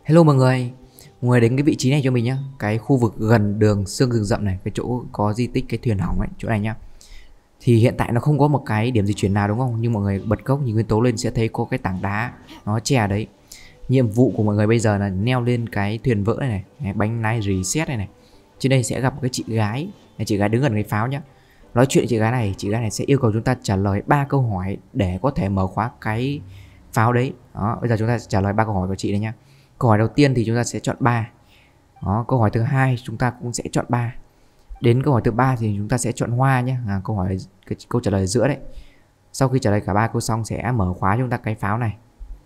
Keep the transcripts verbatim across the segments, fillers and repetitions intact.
Hello mọi người, mọi người đến cái vị trí này cho mình nhá. Cái khu vực gần đường xương rừng rậm này, cái chỗ có di tích cái thuyền hỏng ấy, chỗ này nhá. Thì hiện tại nó không có một cái điểm di chuyển nào đúng không? Nhưng mọi người bật gốc nhìn nguyên tố lên sẽ thấy có cái tảng đá nó che đấy. Nhiệm vụ của mọi người bây giờ là leo lên cái thuyền vỡ này này, bánh lái reset này này. Trên đây sẽ gặp một cái chị gái, này chị gái đứng gần cái pháo nhá. Nói chuyện chị gái này, chị gái này sẽ yêu cầu chúng ta trả lời ba câu hỏi để có thể mở khóa cái pháo đấy. Đó, bây giờ chúng ta sẽ trả lời ba câu hỏi của chị này nhá. Câu hỏi đầu tiên thì chúng ta sẽ chọn ba. Đó, câu hỏi thứ hai chúng ta cũng sẽ chọn ba. Đến câu hỏi thứ ba thì chúng ta sẽ chọn hoa nhé. À, câu hỏi cái câu trả lời giữa đấy. Sau khi trả lời cả ba câu xong sẽ mở khóa chúng ta cái pháo này.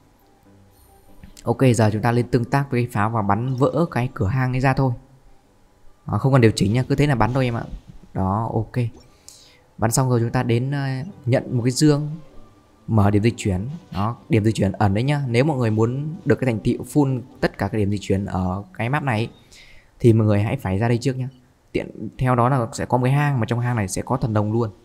Ok, giờ chúng ta lên tương tác với cái pháo và bắn vỡ cái cửa hang ấy ra thôi. Đó, không cần điều chỉnh nha, cứ thế là bắn thôi em ạ. Đó, ok. Bắn xong rồi chúng ta đến uh, nhận một cái dương, mở điểm di chuyển. Đó, điểm di chuyển ẩn đấy nhá. Nếu mọi người muốn được cái thành tựu full tất cả các điểm di chuyển ở cái map này thì mọi người hãy phải ra đây trước nhá. Tiện theo đó là sẽ có một cái hang mà trong hang này sẽ có thần đồng luôn.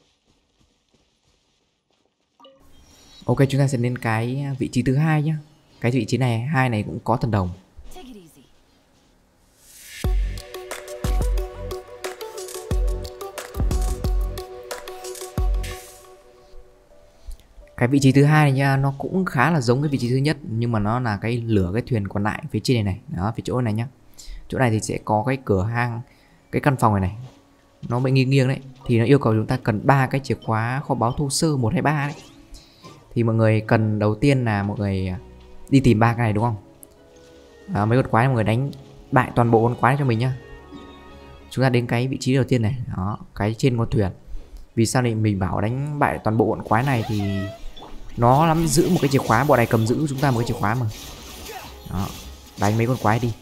Ok, chúng ta sẽ đến cái vị trí thứ hai nhá. Cái vị trí này hai này cũng có thần đồng. Cái vị trí thứ hai này nha, nó cũng khá là giống cái vị trí thứ nhất, nhưng mà nó là cái lửa cái thuyền còn lại phía trên này này. Đó, phía chỗ này nhá. Chỗ này thì sẽ có cái cửa hang, cái căn phòng này này. Nó bị nghiêng nghiêng đấy. Thì nó yêu cầu chúng ta cần ba cái chìa khóa kho báu thô sơ một hay ba đấy. Thì mọi người cần đầu tiên là mọi người đi tìm ba cái này đúng không? À, mấy con quái mọi người đánh bại toàn bộ con quái cho mình nhá. Chúng ta đến cái vị trí đầu tiên này. Đó, cái trên con thuyền. Vì sao này mình bảo đánh bại toàn bộ bọn quái này thì nó nắm giữ một cái chìa khóa, bọn này cầm giữ chúng ta một cái chìa khóa mà. Đó, đánh mấy con quái đi.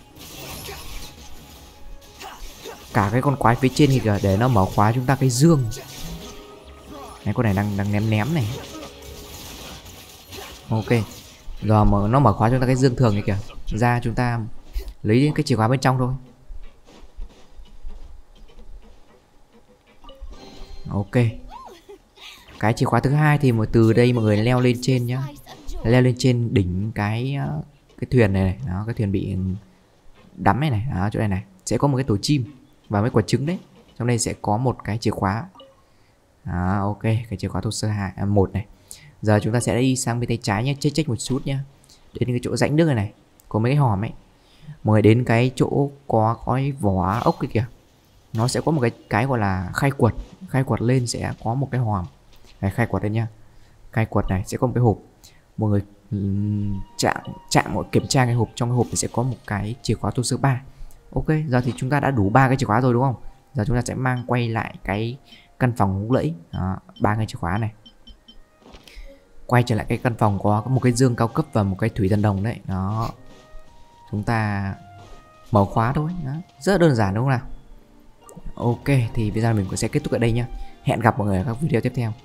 Cả cái con quái phía trên kìa, để nó mở khóa chúng ta cái dương. Đấy, con này đang đang ném ném này. Ok. Rồi mà nó mở khóa chúng ta cái dương thường này kìa. Ra chúng ta lấy cái chìa khóa bên trong thôi. Ok. Cái chìa khóa thứ hai thì một từ đây mọi người leo lên trên nhá. Leo lên trên đỉnh cái cái thuyền này này, đó, cái thuyền bị đắm này này, đó, chỗ này này sẽ có một cái tổ chim và mấy quả trứng đấy. Trong đây sẽ có một cái chìa khóa. Đó, ok, cái chìa khóa thô sơ hai à, một này. Giờ chúng ta sẽ đi sang bên tay trái nhé, check check một chút nhá. Đến cái chỗ rãnh nước này này, có mấy cái hòm ấy. Mọi người đến cái chỗ có cái vỏ ốc kia kìa. Nó sẽ có một cái cái gọi là khai quật. Khai quật lên sẽ có một cái hòm. Này, khai quật đây nhá. Khai quật này sẽ có một cái hộp. Mọi người um, chạm chạm mọi kiểm tra cái hộp, trong cái hộp thì sẽ có một cái chìa khóa thô sơ ba. Ok, giờ thì chúng ta đã đủ ba cái chìa khóa rồi đúng không? Giờ chúng ta sẽ mang quay lại cái căn phòng ngũ lẫy. Đó, ba cái chìa khóa này. Quay trở lại cái căn phòng có một cái dương cao cấp và một cái thủy thần đồng đấy. Đó. Chúng ta mở khóa thôi. Đó. Rất đơn giản đúng không nào? Ok, thì bây giờ mình cũng sẽ kết thúc ở đây nhá. Hẹn gặp mọi người ở các video tiếp theo.